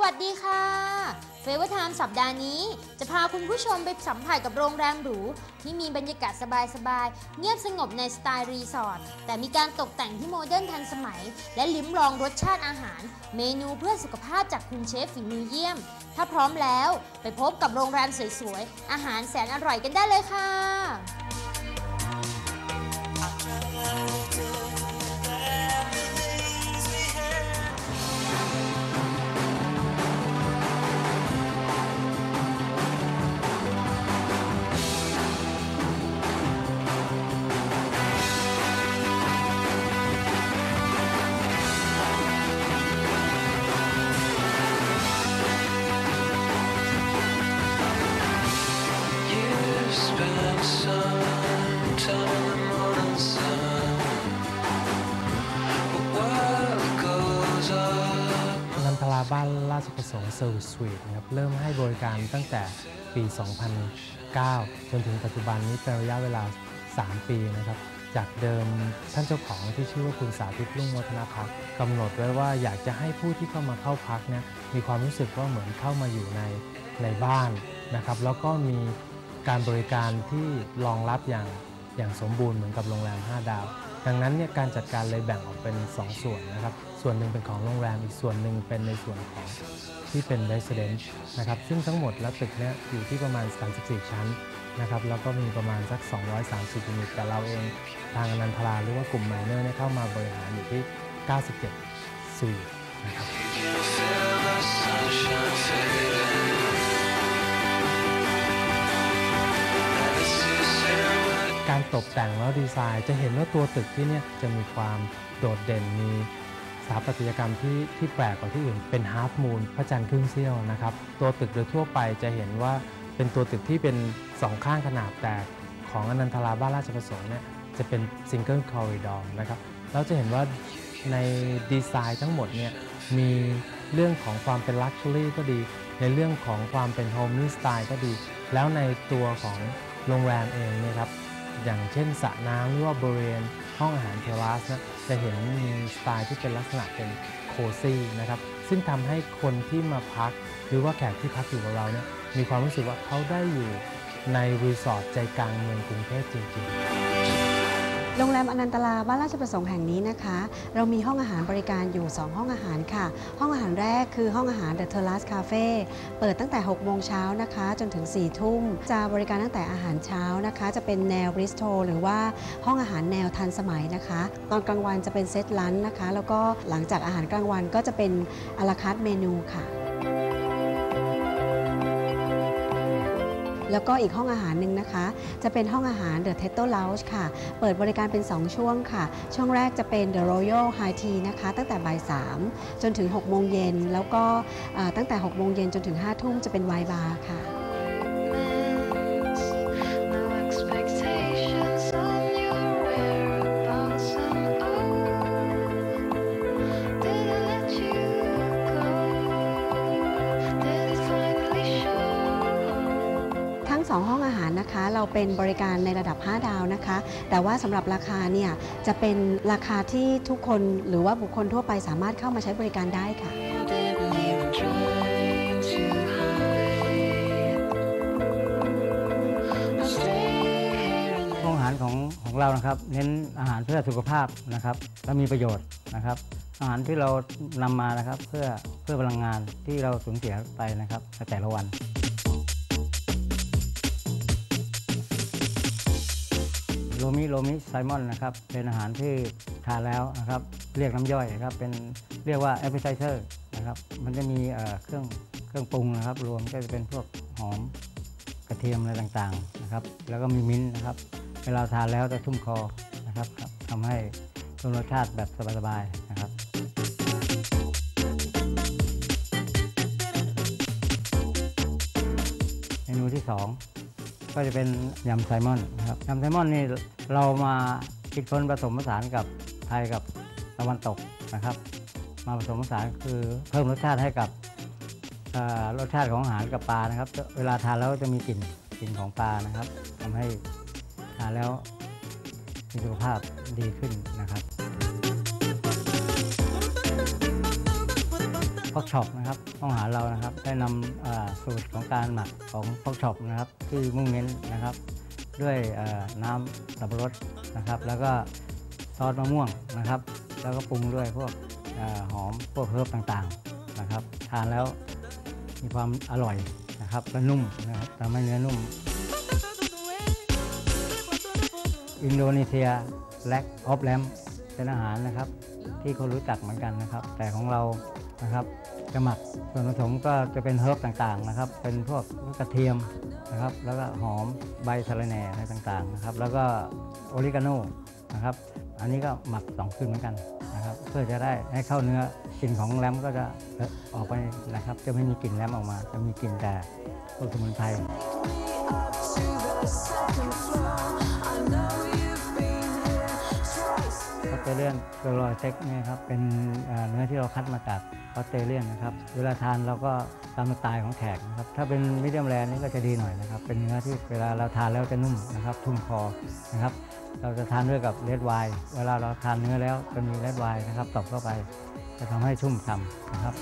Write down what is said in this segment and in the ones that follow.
วัสดีค่ะเฟเวอร์ไทม์สัปดาห์นี้จะพาคุณผู้ชมไปสัมผัสกับโรงแรมหรูที่มีบรรยากาศสบายๆเงียบสงบในสไตล์รีสอร์ทแต่มีการตกแต่งที่โมเดิร์นทันสมัยและลิ้มลองรสชาติอาหารเมนูเพื่อสุขภาพจากคุณเชฟฝีมือเยี่ยมถ้าพร้อมแล้วไปพบกับโรงแรมสวยๆอาหารแสนอร่อยกันได้เลยค่ะบ้านราชประสงค์เซอร์วิสสวีทนะครับเริ่มให้บริการตั้งแต่ปี 2009 จนถึงปัจจุบันนี้เป็นระยะเวลา 3 ปีนะครับจากเดิมท่านเจ้าของที่ชื่อว่าคุณสาธิตรุ่งวัฒนพักษ์กำหนดไว้ว่าอยากจะให้ผู้ที่เข้ามาเข้าพักเนี่ยมีความรู้สึกว่าเหมือนเข้ามาอยู่ในบ้านนะครับแล้วก็มีการบริการที่รองรับอย่างสมบูรณ์เหมือนกับโรงแรม 5 ดาวดังนั้นเนี่ยการจัดการเลยแบ่งออกเป็น 2 ส่วนนะครับส่วนหนึ่งเป็นของโรงแรมอีกส่วนหนึ่งเป็นในส่วนของที่เป็น Resident นะครับซึ่งทั้งหมดแล้วตึกเนี่ยอยู่ที่ประมาณ 34 ชั้นนะครับแล้วก็มีประมาณสัก 230 ยูนิตแต่เราเองทางอนันทราหรือว่ากลุ่มไมเนอร์เนี่ยเข้ามาบริหารอยู่ที่ 97 สวีทนะครับการตกแต่งแล้วดีไซน์จะเห็นว่าตัวตึกที่นี่จะมีความโดดเด่นมีสถาปัตยกรรมที่แปลกกว่าที่อื่นเป็นฮาล์ฟมูนพระจันทร์ครึ่งเสี้ยวนะครับตัวตึกโดยทั่วไปจะเห็นว่าเป็นตัวตึกที่เป็น2ข้างขนาดแต่ของอนันทราบ้านราชประสงค์เนี่ยจะเป็นซิงเกิลคอริดอร์นะครับแล้วจะเห็นว่าในดีไซน์ทั้งหมดเนี่ยมีเรื่องของความเป็นลักชัวรี่ก็ดีในเรื่องของความเป็นโฮมลี่สไตล์ก็ดีแล้วในตัวของโรงแรมเองเนี่ยครับอย่างเช่นสระน้ำหรือว่าบริเวณห้องอาหารเทราสนะจะเห็นมีสไตล์ที่เป็นลักษณะเป็นโคซี่นะครับซึ่งทำให้คนที่มาพักหรือว่าแขกที่พักอยู่กับเราเนี่ยมีความรู้สึกว่าเขาได้อยู่ในรีสอร์ทใจกลางเมืองกรุงเทพจริงๆโรงแรมอนันตราบ้านราชประสงค์แห่งนี้นะคะเรามีห้องอาหารบริการอยู่2ห้องอาหารค่ะห้องอาหารแรกคือห้องอาหาร The Terrace Cafe เปิดตั้งแต่6 โมงเช้านะคะจนถึง4 ทุ่มจะบริการตั้งแต่อาหารเช้านะคะจะเป็นแนวบริสโตรหรือว่าห้องอาหารแนวทันสมัยนะคะตอนกลางวันจะเป็นเซตลันช์นะคะแล้วก็หลังจากอาหารกลางวันก็จะเป็นอะลาคาร์ทเมนูค่ะแล้วก็อีกห้องอาหารหนึ่งนะคะจะเป็นห้องอาหาร The Teto Lounge ค่ะเปิดบริการเป็น2 ช่วงค่ะช่วงแรกจะเป็น The Royal High Tea นะคะตั้งแต่บ่าย 3 จนถึง 6 โมงเย็นแล้วก็ตั้งแต่ 6 โมงเย็นจนถึง 5 ทุ่มจะเป็นไวน์บาร์ค่ะ2 ห้องอาหารนะคะเราเป็นบริการในระดับ 5 ดาวนะคะแต่ว่าสำหรับราคาเนี่ยจะเป็นราคาที่ทุกคนหรือว่าบุคคลทั่วไปสามารถเข้ามาใช้บริการได้ค่ะห้องอาหารของเรานะครับเน้นอาหารเพื่อสุขภาพนะครับและมีประโยชน์นะครับอาหารที่เรานำมานะครับเพื่อพลังงานที่เราสูญเสียไปนะครับในแต่ละวันโรมิไซมอนนะครับเป็นอาหารที่ทานแล้วนะครับเรียกน้ำย่อยนะครับเป็นเรียกว่าแอปเปอร์ไทเซอร์นะครับมันจะมีเครื่องปรุงนะครับรวมก็จะเป็นพวกหอมกระเทียมอะไรต่างๆนะครับแล้วก็มีมิ้นท์นะครับเวลาทานแล้วจะชุ่มคอนะครับทำให้รสชาติแบบสบายๆนะครับเมนูที่2ก็จะเป็นยำไซมอนนะครับยำไซมอนนี่เรามาคิดค้นผสมผสานกับไทยกับตะวันตกนะครับมาผสมผสานคือเพิ่มรสชาติให้กับรสชาติของอาหารกับปลานะครับเวลาทานแล้วจะมีกลิ่นของปลานะครับทำให้ทานแล้วมีสุขภาพดีขึ้นนะครับพ็อกช็อปนะครับห้องอาหารเรานะครับได้นำสูตรของการหมักของพ็อกช็อปนะครับที่มุ่งเน้นนะครับด้วยน้ำสับปะรดนะครับแล้วก็ซอสมะม่วงนะครับแล้วก็ปรุงด้วยพวกหอมพวกเฮิร์บต่างๆนะครับทานแล้วมีความอร่อยนะครับและนุ่มนะครับทำให้เนื้อนุ่มอินโดนีเซียแล็กออฟแลมเป็นอาหารนะครับที่คนรู้จักเหมือนกันนะครับแต่ของเรานะครับจะหมักส่วนผสมก็จะเป็นเฮิร์บต่างๆนะครับเป็นพวกกระเทียมนะครับแล้วก็หอมใบสะระแหน่อะไรต่างๆนะครับแล้วก็ออริกาโนนะครับอันนี้ก็หมัก2 คืนเหมือนกันนะครับเพื่อจะได้ให้เข้าเนื้อกลิ่นของแรมก็จะออกไปนะครับจะไม่มีกลิ่นแรมออกมาจะมีกลิ่นแต่พวกสมุนไพรออสเตรเลียนเกลอเซ็กเนี่ยครับเป็นเนื้อที่เราคัดมาจากออสเตรเลียนนะครับเวลาทานเราก็ตามสไตล์ของแขกนะครับถ้าเป็นมีเดียมแรร์นี่ก็จะดีหน่อยนะครับเป็นเนื้อที่เวลาเราทานแล้วจะนุ่มนะครับทุ่มคอนะครับเราจะทานด้วยกับเรดไวน์เวลาเราทานเนื้อแล้วจะมีเรดไวน์นะครับตบเข้าไปจะทำให้ชุ่มฉ่ำนะครับ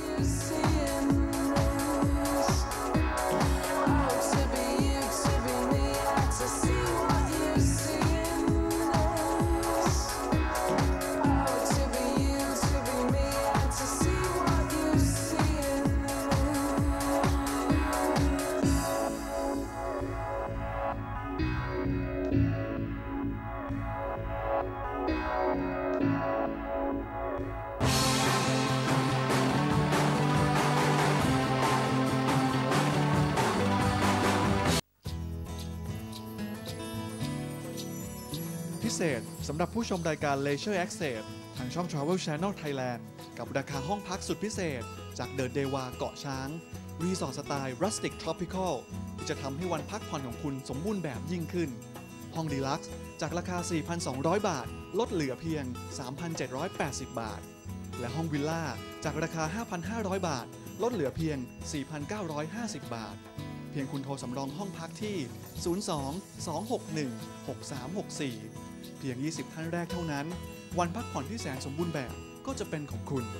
พิเศษสำหรับผู้ชมรายการ Leisure Access ทางช่อง Travel Channel Thailand กับราคาห้องพักสุดพิเศษจากเดอะเดวาเกาะช้างรีสอร์ทสไตล์ Rustic Tropical ที่จะทำให้วันพักผ่อนของคุณสมบูรณ์แบบยิ่งขึ้นห้องดีลักซ์จากราคา 4,200 บาทลดเหลือเพียง 3,780 บาทและห้องวิลล่าจากราคา 5,500 บาทลดเหลือเพียง 4,950 บาทเพียงคุณโทรสำรองห้องพักที่ 02-261-6364 เพียง 20 ท่านแรกเท่านั้นวันพักผ่อนที่แสนสมบูรณ์แบบก็จะเป็นของคุณ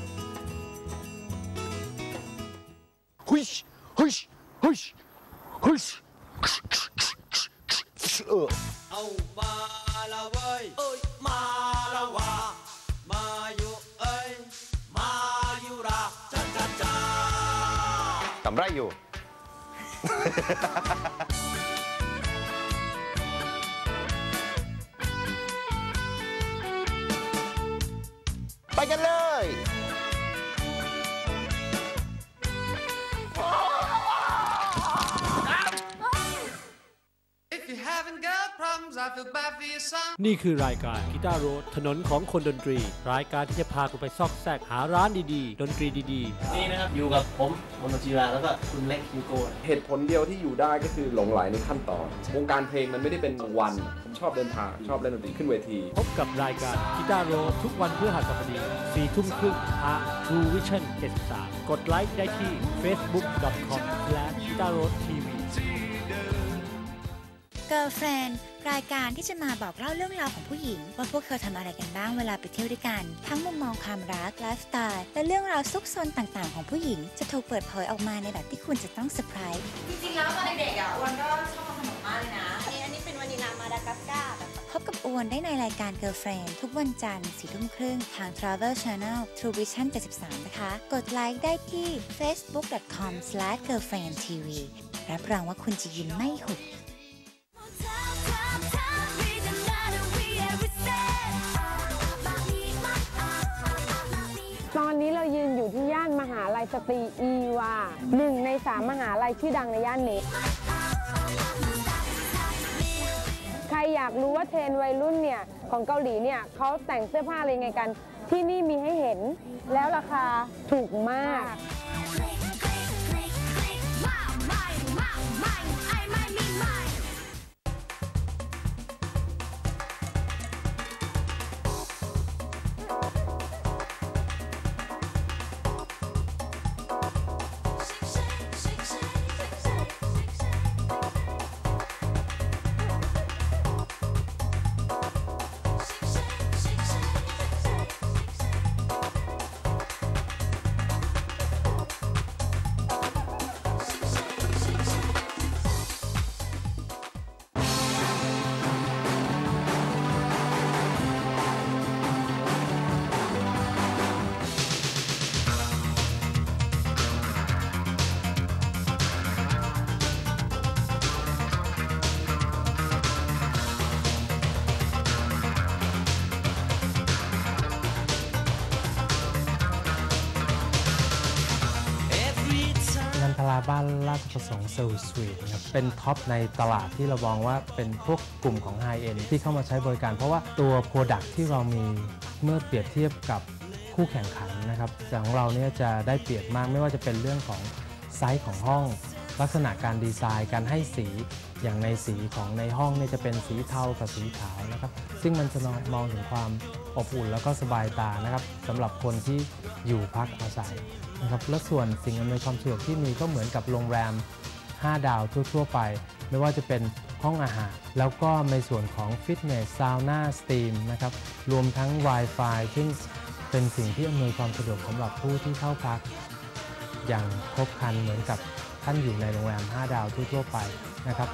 ฮุยฮุยฮุยฮุยเอามาละเว้ยเอ้ยมาละวะมาอยู่เอ้ยมาอยู่รักจ้าจ้าจ้าทำไรอยู่ ไปกันเลยนี่คือรายการกีตาร์โรดถนนของคนดนตรีรายการที่จะพาคุณไปซอกแซกหาร้านดีๆดนตรีดีๆนี่นะครับอยู่กับผมมนจีราแล้วก็คุณเล็กยูโกเหตุผลเดียวที่อยู่ได้ก็คือหลงไหลในขั้นตอนวงการเพลงมันไม่ได้เป็นวันผมชอบเดินทางชอบเล่นดนตรีขึ้นเวทีพบกับรายการกีตาร์โรดทุกวันพฤหัสบดี 4 ทุ่มครึ่งทาง True Vision 73กดไลค์ได้ที่ facebook.com/guitarroadtv Girlfriend รายการที่จะมาบอกเล่าเรื่องราวของผู้หญิงว่าพวกเธอทำอะไรกันบ้างเวลาไปเที่ยวด้วยกันทั้งมุมมองความรักไลฟ์สไตล์และเรื่องราวซุกซนต่างๆของผู้หญิงจะถูกเปิดเผยออกมาในแบบที่คุณจะต้องเซอร์ไพรส์จริงๆแล้วตอนเด็กๆอ้วนก็ชอบขนมมากเลยนะอันนี้เป็นวานิลามาดากัสการ์พบกับอ้วนได้ในรายการ Girlfriend ทุกวันจันทร์ 4 ทุ่มครึ่งทาง Travel Channel True Vision 73นะคะกดไลค์ได้ที่ facebook.com/girlfriendtv รับรองว่าคุณจะยิ้มไม่หุบตอนนี้เรายืนอยู่ที่ย่านมหาลัยสตรีอีวา1 ใน 3 มหาลัยชื่อดังในย่านนี้ใครอยากรู้ว่าเทรนด์วัยรุ่นเนี่ยของเกาหลีเนี่ยเขาแต่งเสื้อผ้าอะไรไงกันที่นี่มีให้เห็นแล้วราคาถูกมากบ้านราชประสงค์เซอร์วิสสวีทครับเป็นท็อปในตลาดที่เรามองว่าเป็นพวกกลุ่มของไฮเอ็นด์ที่เข้ามาใช้บริการเพราะว่าตัว Product ที่เรามีเมื่อเปรียบเทียบกับคู่แข่งขันนะครับของเราเนี่ยจะได้เปรียบมากไม่ว่าจะเป็นเรื่องของไซส์ของห้องลักษณะการดีไซน์การให้สีอย่างในสีของในห้องเนี่ยจะเป็นสีเทากับสีขาวนะครับซึ่งมันจะมองถึงความอบอุ่นแล้วก็สบายตานะครับสำหรับคนที่อยู่พักอาศัยนะครับและส่วนสิ่งอำนวยความสะดวกที่มีก็เหมือนกับโรงแรม5 ดาวทั่วไปไม่ว่าจะเป็นห้องอาหารแล้วก็ในส่วนของฟิตเนสซาวน่าสตรีมนะครับรวมทั้ง Wi-Fi ซึ่งเป็นสิ่งที่อำนวยความสะดวกสำหรับผู้ที่เข้าพักอย่างครบครันเหมือนกับท่านอยู่ในโรงแรม5 ดาวทั่วไปนะครับ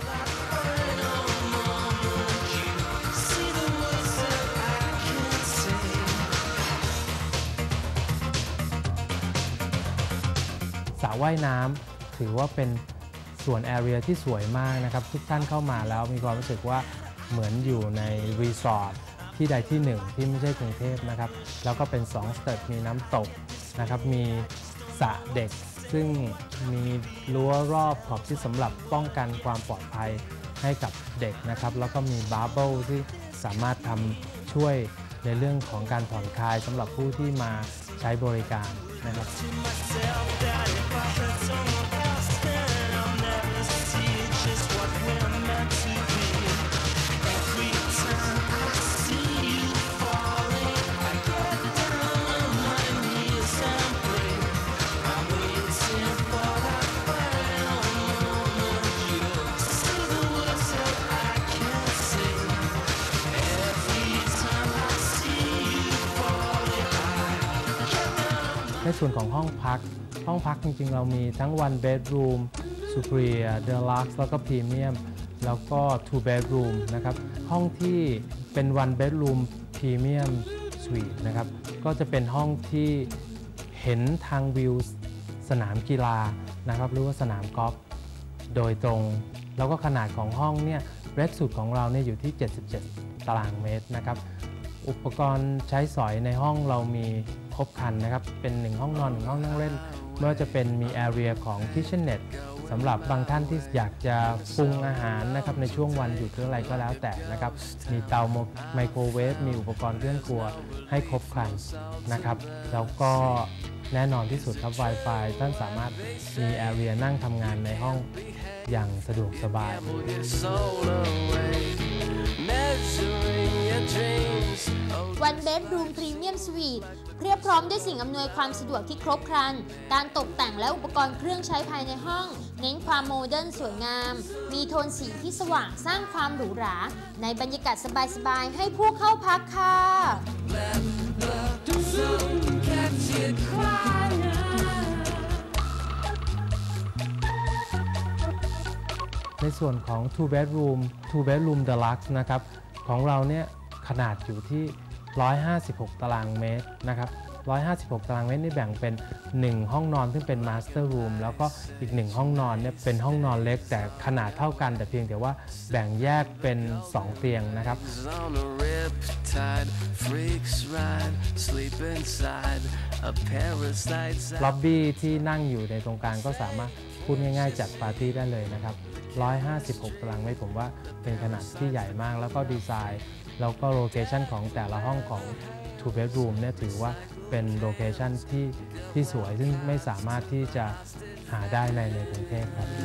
สระว่ายน้ำถือว่าเป็นส่วนแอเรียที่สวยมากนะครับทุกท่านเข้ามาแล้วมีความรู้สึกว่าเหมือนอยู่ในรีสอร์ทที่ใดที่หนึ่งที่ไม่ใช่กรุงเทพนะครับแล้วก็เป็น2 สเต็ปมีน้ำตกนะครับมีสระเด็กซึ่งมีรั้วรอบขอบชิดสำหรับป้องกันความปลอดภัยให้กับเด็กนะครับแล้วก็มีบาร์เบิลที่สามารถทำช่วยในเรื่องของการผ่อนคลายสำหรับผู้ที่มาใช้บริการนะครับในส่วนของห้องพักจริงๆเรามีทั้ง one bedroom superior deluxe แล้วก็ premium แล้วก็ two bedroom นะครับห้องที่เป็น one bedroom premium suite นะครับก็จะเป็นห้องที่เห็นทางวิวสนามกีฬานะครับหรือว่าสนามกอล์ฟโดยตรงแล้วก็ขนาดของห้องเนี่ยเล็กสุดของเราเนี่ยอยู่ที่77 ตารางเมตรนะครับอุปกรณ์ใช้สอยในห้องเรามีครบครันนะครับเป็น1 ห้องนอน1 ห้องนั่งเล่นไม่ว่าจะเป็นมีแอเรียของ kitchenette สำหรับบางท่านที่อยากจะปรุงอาหารนะครับในช่วงวันหยุดหรืออะไรก็แล้วแต่นะครับมีเตาไมโครเวฟมีอุปกรณ์เครื่องครัวให้ครบครันนะครับแล้วก็แน่นอนที่สุดครับ Wi-Fi ท่านสามารถมีแอเรียนั่งทำงานในห้องอย่างสะดวกสบาย One Bedroom Premium Suite เพียบพร้อมด้วยสิ่งอำนวยความสะดวกที่ครบครันการตกแต่งและอุปกรณ์เครื่องใช้ภายในห้องเน้นความโมเดิร์นสวยงามมีโทนสีที่สว่างสร้างความหรูหราในบรรยากาศสบายๆให้ผู้เข้าพักค่ะในส่วนของ two bedroom deluxe นะครับของเราเนี่ยขนาดอยู่ที่156 ตารางเมตรนะครับ156 ตารางเมตรนี่แบ่งเป็น1 ห้องนอนซึ่งเป็น master room แล้วก็อีก1 ห้องนอนเนี่ยเป็นห้องนอนเล็กแต่ขนาดเท่ากันแต่เพียงแต่ว่าแบ่งแยกเป็น2 เตียงนะครับล็อบบี้ที่นั่งอยู่ในตรงกลางก็สามารถพูดง่ายๆจัดปาร์ตี้ได้เลยนะครับ156 ตารางเมตรผมว่าเป็นขนาดที่ใหญ่มากแล้วก็ดีไซน์แล้วก็โลเคชันของแต่ละห้องของ two bedroom เนี่ยถือว่าเป็นโลเคชันที่สวยซึ่งไม่สามารถที่จะหาได้ในกรุงเทพครับ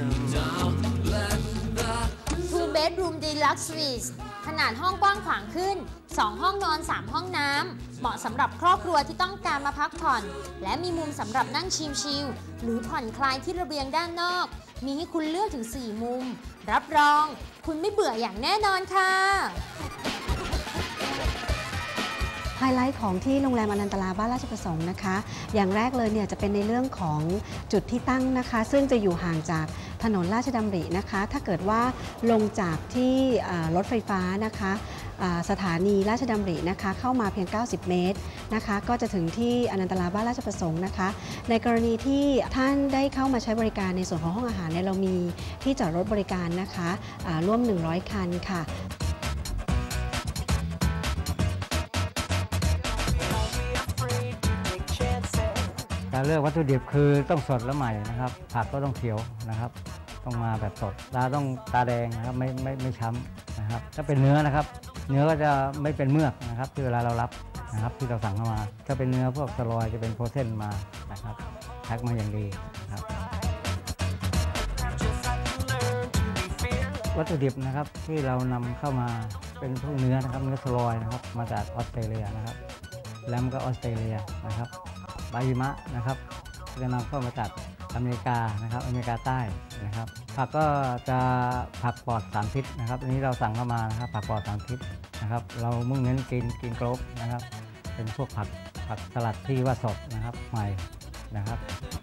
Two Bedroom Deluxe Suite ขนาดห้องกว้างขวางขึ้น2 ห้องนอน3 ห้องน้ำเหมาะสำหรับครอบครัวที่ต้องการมาพักผ่อนและมีมุมสำหรับนั่งชิลๆหรือผ่อนคลายที่ระเบียงด้านนอกมีให้คุณเลือกถึง4 มุมรับรองคุณไม่เบื่ออย่างแน่นอนค่ะไฮไลท์ของที่โรงแรมอนันตราบ้านราชประสงค์นะคะอย่างแรกเลยเนี่ยจะเป็นในเรื่องของจุดที่ตั้งนะคะซึ่งจะอยู่ห่างจากถนนราชดำรินะคะถ้าเกิดว่าลงจากที่รถไฟฟ้านะคะสถานีราชดำรินะคะเข้ามาเพียง90 เมตรนะคะก็จะถึงที่อนันตราบ้านราชประสงค์นะคะในกรณีที่ท่านได้เข้ามาใช้บริการในส่วนของห้องอาหารเนี่ยเรามีที่จอดรถบริการนะคะร่วม100 คันค่ะการเลือกวัตถุดิบคือต้องสดและใหม่นะครับผักก็ต้องเขียวนะครับต้องมาแบบสดตาต้องตาแดงนะครับไม่ช้ำนะครับถ้าเป็นเนื้อนะครับเนื้อก็จะไม่เป็นเมือกนะครับที่เวลาเรารับนะครับที่เราสั่งเข้ามาถ้าเป็นเนื้อพวกสลอยจะเป็นโพเซนมานะครับแพ็คมาอย่างดีนะครับวัตถุดิบนะครับที่เรานำเข้ามาเป็นพวกเนื้อนะครับเนื้อสลอยนะครับมาจากออสเตรเลียนะครับแลมก็ออสเตรเลียนะครับใบหิมะนะครับจะนำเข้ามาจากอเมริกานะครับอเมริกาใต้นะครับผักก็จะผักปลอดสารพิษนะครับอันนี้เราสั่งเข้ามานะครับผักปลอดสารพิษนะครับเรามุ่งเน้นกินครบนะครับเป็นพวกผักสลัดที่ว่าสดนะครับใหม่นะครับ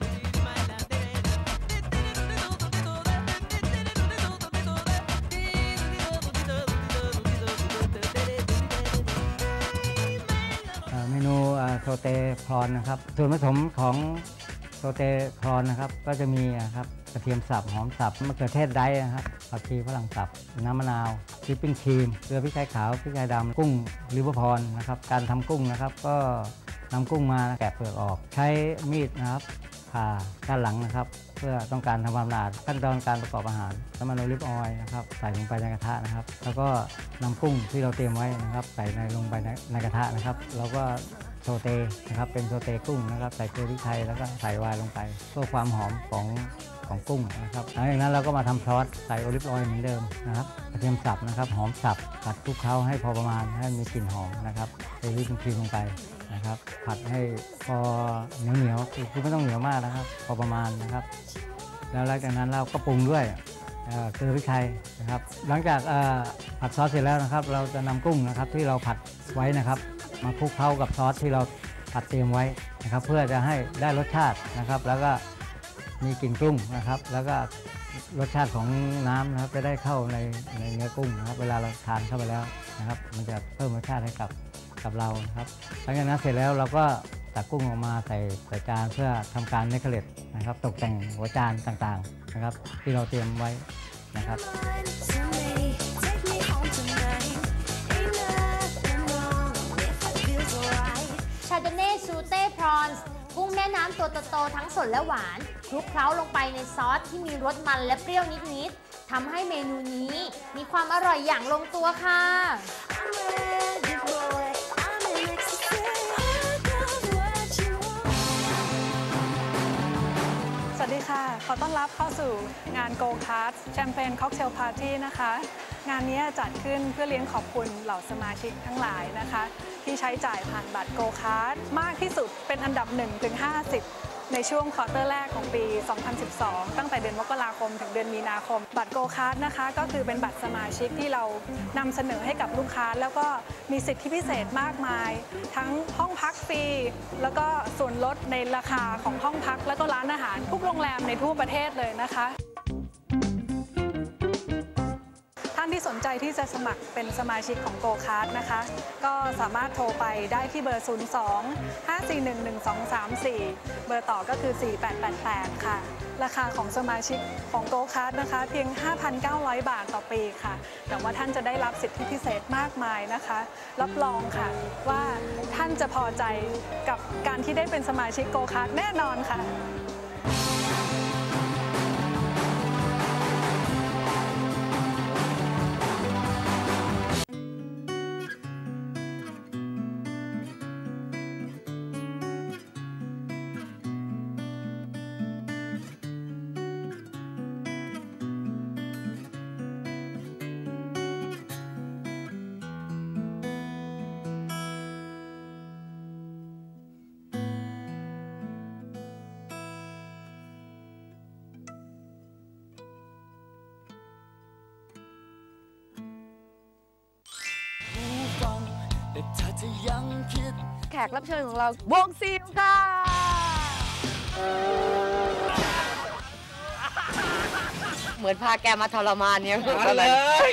เมนูโซเตพรอนนะครับส่วนผสมของโซเตพรอนนะครับก็จะมีครับกระเทียมสับหอมสับมะเขือเทศไดร์นะครับผักชีฝรั่งสับน้ำมะนาววิปปิ้งครีมเกลือพริกไทยขาวพริกไทยดำกุ้งลิเวอร์พรนะครับการทำกุ้งนะครับก็นำกุ้งมาแกะเปลือกออกใช้มีดนะครับผ่าด้านหลังนะครับเพื่อต้องการทำความสะอาดขั้นตอนการประกอบอาหารน้ำมันโอลิฟออยล์นะครับใส่ลงไปในกระทะนะครับแล้วก็นำกุ้งที่เราเตรียมไว้นะครับใส่ลงไปในกระทะนะครับแล้วก็โซเตนะครับเป็นโซเตกุ้งนะครับใส่เกลือพริกไทยแล้วก็ใส่ไวน์ลงไปเพื่อความหอมของกุ้งนะครับหลังจากนั้นเราก็มาทำซอสใส่โอลิฟออยล์เหมือนเดิมนะครับกระเทียมสับนะครับหอมสับผัดคลุกเคล้าให้พอประมาณให้มีกลิ่นหอมนะครับใส่วิปครีมลงไปนะครับผัดให้พอเหนียวคือไม่ต้องเหนียวมากนะครับพอประมาณนะครับแล้วหลังจากนั้นเราก็ปรุงด้วยเกลือพริกไทยนะครับหลังจากผัดซอสเสร็จแล้วนะครับเราจะนำกุ้งนะครับที่เราผัดไว้นะครับมาคลุกเคล้ากับซอสที่เราผัดเตรียมไว้นะครับเพื่อจะให้ได้รสชาตินะครับแล้วก็มีกลิ่นกุ้งนะครับแล้วก็รสชาติของน้ำนะครับจะได้เข้าในเนื้อกุ้งนะครับเวลาเราทานเข้าไปแล้วนะครับมันจะเพิ่มรสชาติให้กับเรานะครับหลังจากนั้นเสร็จแล้วเราก็ตักกุ้งออกมาใส่จานเพื่อทำการเนคเคเลตนะครับตกแต่งหัวจานต่างๆนะครับที่เราเตรียมไว้นะครับชาร์ดเน่ซูเต้พรอนส์กุ้งแม่น้ำตัวโตๆทั้งสดและหวานคลุกเคล้าลงไปในซอสที่มีรสมันและเปรี้ยวนิดๆทำให้เมนูนี้มีความอร่อยอย่างลงตัวค่ะสวัสดีค่ะขอต้อนรับเข้าสู่งาน Go Kart แชมเปญค็อกเทลพาร์ตี้นะคะงานนี้จัดขึ้นเพื่อเลี้ยงขอบคุณเหล่าสมาชิกทั้งหลายนะคะที่ใช้จ่ายผ่านบัตร Go Kart มากที่สุดเป็นอันดับ 1-50 ในช่วงควอเตอร์แรกของปี 2012 ตั้งแต่เดือนมกราคมถึงเดือนมีนาคมบัตร Go Kart นะคะก็คือเป็นบัตรสมาชิกที่เรานำเสนอให้กับลูกค้าแล้วก็มีสิทธิพิเศษมากมายทั้งห้องพักฟรีแล้วก็ส่วนลดในราคาของห้องพักแล้วก็ร้านอาหารทุกโรงแรมในทั่วประเทศเลยนะคะท่านที่สนใจที่จะสมัครเป็นสมาชิกของ Go Kart นะคะก็สามารถโทรไปได้ที่เบอร์ 02-541-1234 เบอร์ต่อก็คือ 4888 ค่ะราคาของสมาชิกของ Go Kart นะคะเพียง 5,900 บาทต่อปีค่ะแต่ว่าท่านจะได้รับสิทธิพิเศษมากมายนะคะรับรองค่ะว่าท่านจะพอใจกับการที่ได้เป็นสมาชิก Go Kart แน่นอนค่ะแขกรับเชิญของเราวงซิลค่ะเหมือนพาแกมาทรมานเนี่ยเลย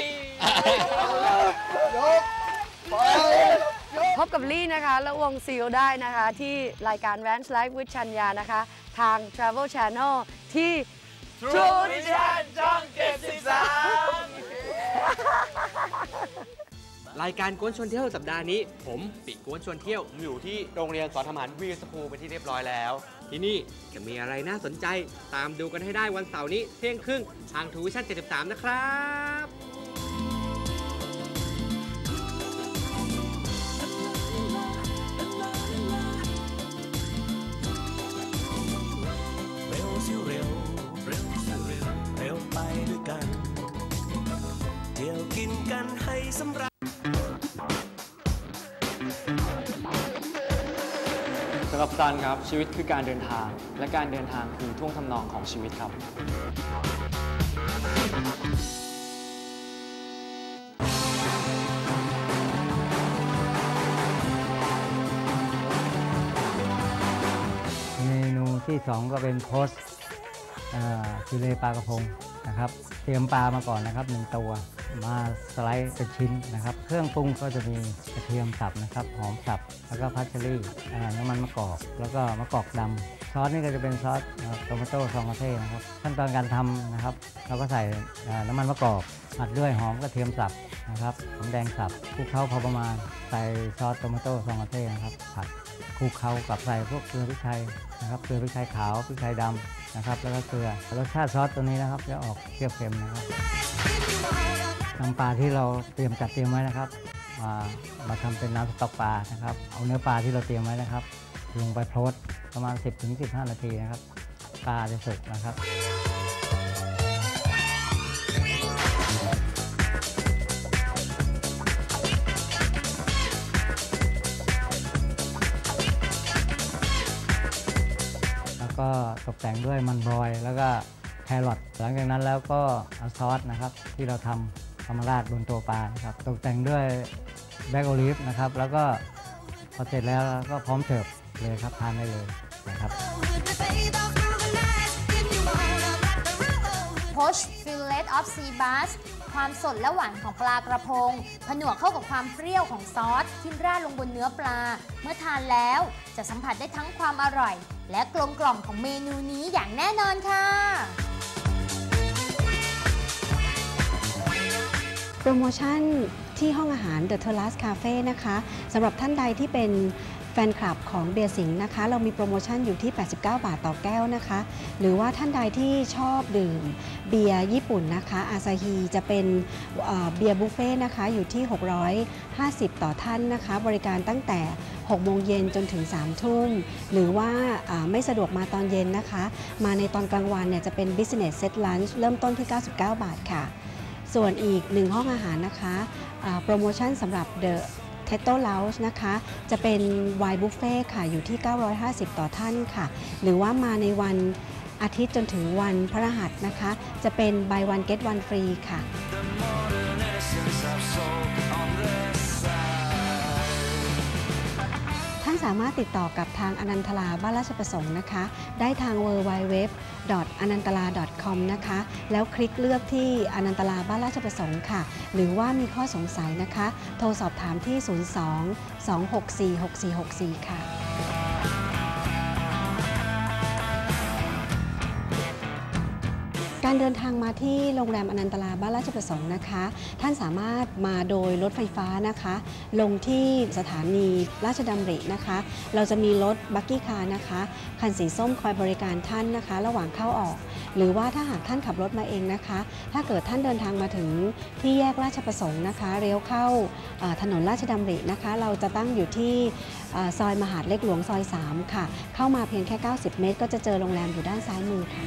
พบกับลี่นะคะและวงซิลได้นะคะที่รายการ Vans Life with Chanya นะคะทาง Travel Channel ที่ชุดช่องรายการกวนชวนเที่ยวสัปดาห์นี้ผมปิกกวนชวนเที่ยวอยู่ที่โรงเรียนสอนทหารวีรสภูเป็นที่เรียบร้อยแล้วที่นี่จะมีอะไรน่าสนใจตามดูกันให้ได้วันเสาร์นี้เที่ยงครึ่งทางทูวิชั่น 73 นะครับเร็วสิเร็วเร็วสิเร็วเร็วไปด้วยกันเที่ยวกินกันให้สำราญสำหรับซันครับชีวิตคือการเดินทางและการเดินทางคือท่วงทำนองของชีวิตครับเมนูที่2ก็เป็นโพสฟิเลปลากระพงนะครับเตรียมปลามาก่อนนะครับ1ตัวมาสไลด์เป็นชิ้นนะครับเครื่องปรุงก็จะมีกระเทียมสับนะครับหอมสับแล้วก็พัชเชอรี่น้ำมันมะกอกแล้วก็มะกอกดำซอสนี่ก็จะเป็นซอสโตมาโต้ซองกาเท่นะครับขั้นตอนการทำนะครับเราก็ใส่น้ำมันมะกอกผัดด้วยหอมกระเทียมสับนะครับหอมแดงสับคลุกเคล้าพอประมาณใส่ซอสโตมาโต้ซองกาเท่นะครับผัดคลุกเคล้ากับใส่พวกเกลือพริกไทยนะครับเกลือพริกไทยขาวพริกไทยดำนะครับแล้วก็เกลือรสชาติซอสตัวนี้นะครับจะออกเปรี้ยวเค็มนะครับนำปลาที่เราเตรียมไว้นะครับมาทำเป็นน้ำสต๊อกปลานะครับเอาเนื้อปลาที่เราเตรียมไว้นะครับลงไปโพสประมาณ 10-15 นาทีนะครับปลาจะสุกนะครับแล้วก็ตกแต่งด้วยมันบรอยแล้วก็แครอทหลังจากนั้นแล้วก็เอาซอสนะครับที่เราทำมาราดบนตัวปลานะครับตกแต่งด้วยแบล็กโอลีฟนะครับแล้วก็พอเสร็จแล้วก็พร้อมเสิร์ฟเลยครับทานได้เลยนะครับ Poached Fillet of Sea Bass ความสดและหวานของปลากระพงผนวกเข้ากับความเปรี้ยวของซอสที่ราดลงบนเนื้อปลาเมื่อทานแล้วจะสัมผัสได้ทั้งความอร่อยและกลมกล่อมของเมนูนี้อย่างแน่นอนค่ะโปรโมชั่นที่ห้องอาหาร The Terrace Cafe นะคะสำหรับท่านใดที่เป็นแฟนคลับของเบียร์สิงห์นะคะเรามีโปรโมชั่นอยู่ที่89 บาทต่อแก้วนะคะหรือว่าท่านใดที่ชอบดื่มเบียร์ญี่ปุ่นนะคะอาซาฮีจะเป็นเบียร์บุฟเฟ่นะคะอยู่ที่650ต่อท่านนะคะบริการตั้งแต่6 โมงเย็นจนถึง3 ทุ่มหรือว่าไม่สะดวกมาตอนเย็นนะคะมาในตอนกลางวันเนี่ยจะเป็น Business Set Lunch เริ่มต้นที่99 บาทค่ะส่วนอีก1ห้องอาหารนะคะโปรโมชั่นสำหรับ The Teto Lounge นะคะจะเป็นไวน์บุฟเฟ่ค่ะอยู่ที่950ต่อท่านค่ะหรือว่ามาในวันอาทิตย์จนถึงวันพฤหัสนะคะจะเป็น Buy One Get One Free ค่ะท่านสามารถติดต่อกับทางอนันทราบ้านราชประสงค์นะคะได้ทาง www.anantala.com นะคะแล้วคลิกเลือกที่อนันตราบ้านราชประสงค์ค่ะหรือว่ามีข้อสงสัยนะคะโทรสอบถามที่ 02-264-6464 ค่ะการเดินทางมาที่โรงแรมอนันตราบ้านราชประสงค์นะคะท่านสามารถมาโดยรถไฟฟ้านะคะลงที่สถานีราชดำรินะคะเราจะมีรถบักกี้คาร์นะคะคันสีส้มคอยบริการท่านนะคะระหว่างเข้าออกหรือว่าถ้าหากท่านขับรถมาเองนะคะถ้าเกิดท่านเดินทางมาถึงที่แยกราชประสงค์นะคะเลี้ยวเข้าถนนราชดำรินะคะเราจะตั้งอยู่ที่ซอยมหาดเล็กหลวงซอย3ค่ะเข้ามาเพียงแค่90 เมตรก็จะเจอโรงแรมอยู่ด้านซ้ายมือค่ะ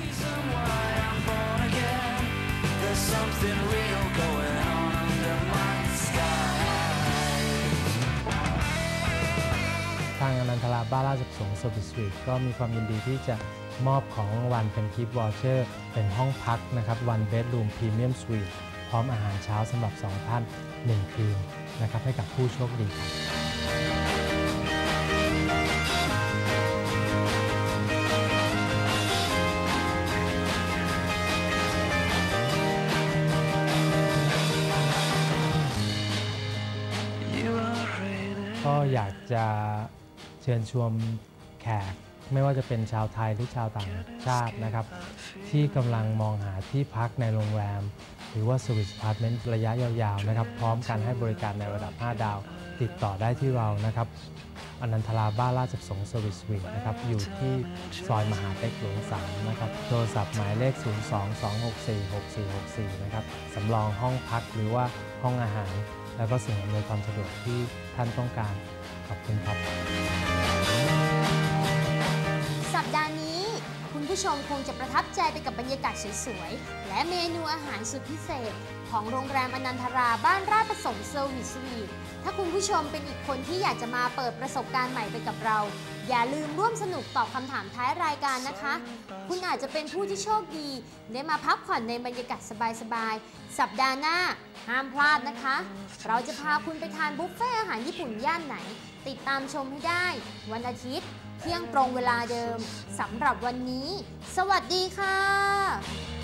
ทางอนันทราบ้านราชประสงค์ Service Suite ก็มีความยินดีที่จะมอบของรางวัลเป็นกิฟต์วอเชอร์เป็นห้องพักนะครับ One Bedroom Premium Suite พร้อมอาหารเช้าสำหรับ2ท่าน1คืนนะครับให้กับผู้โชคดีครับก็อยากจะเชิญชวนแขกไม่ว่าจะเป็นชาวไทยหรือชาวต่างชาตินะครับที่กำลังมองหาที่พักในโรงแรมหรือว่า Service Apartment ระยะยาวๆนะครับพร้อมการให้บริการในระดับ5 ดาวติดต่อได้ที่เรานะครับอนันทราบ้านราชประสงค์เซอร์วิสวีทนะครับอยู่ที่ซอยมหาเล็กหลวง3นะครับโทรศัพท์หมายเลข 022646464 นะครับสำรองห้องพักหรือว่าห้องอาหารแล้วก็สิ่งอำนวยความสะดวกที่ท่านต้องการขอบคุณครับสัปดาห์นี้คุณผู้ชมคงจะประทับใจไปกับบรรยากาศสวยๆและเมนูอาหารสุดพิเศษของโรงแรมอนันทราบ้านราชประสงค์เซอร์วิสวีทถ้าคุณผู้ชมเป็นอีกคนที่อยากจะมาเปิดประสบการณ์ใหม่ไปกับเราอย่าลืมร่วมสนุกตอบคำถามท้ายรายการนะคะคุณอาจจะเป็นผู้ที่โชคดีได้มาพักผ่อนในบรรยากาศสบายๆสัปดาห์หน้าห้ามพลาดนะคะเราจะพาคุณไปทานบุฟเฟ่อาหารญี่ปุ่นย่านไหนติดตามชมให้ได้วันอาทิตย์เที่ยงตรงเวลาเดิมสำหรับวันนี้สวัสดีค่ะ